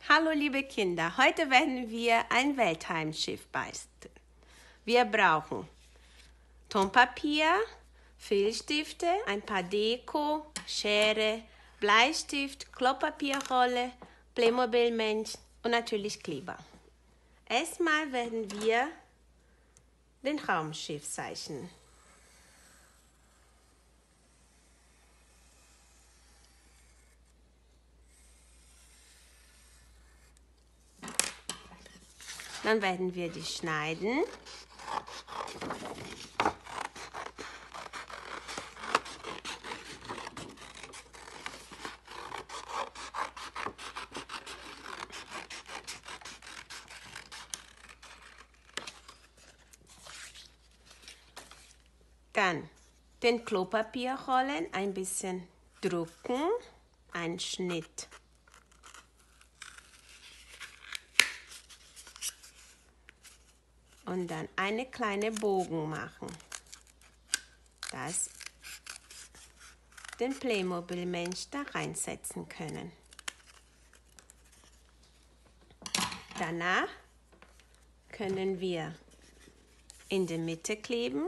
Hallo liebe Kinder, heute werden wir ein Weltheimschiff basteln. Wir brauchen Tonpapier, Filzstifte, ein paar Deko, Schere, Bleistift, Klopapierrolle, Playmobil-Mensch und natürlich Kleber. Erstmal werden wir den Raumschiff zeichnen. Dann werden wir die schneiden. Dann den Klopapierrollen ein bisschen drücken, einen Schnitt. Und dann eine kleine Bogen machen, dass den Playmobil-Mensch da reinsetzen können. Danach können wir in der Mitte kleben.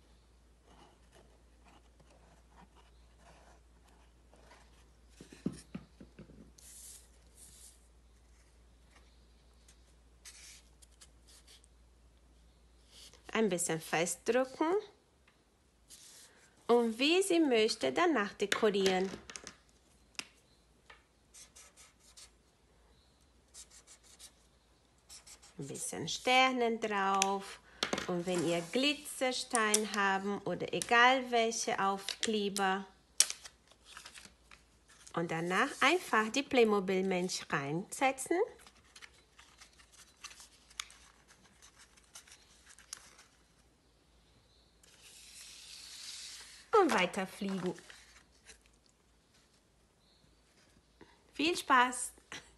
Ein bisschen festdrücken und wie sie möchte danach dekorieren. Ein bisschen Sterne drauf und wenn ihr Glitzerstein haben oder egal welche Aufkleber. Und danach einfach die Playmobil-Mensch reinsetzen. Und weiterfliegen. Viel Spaß!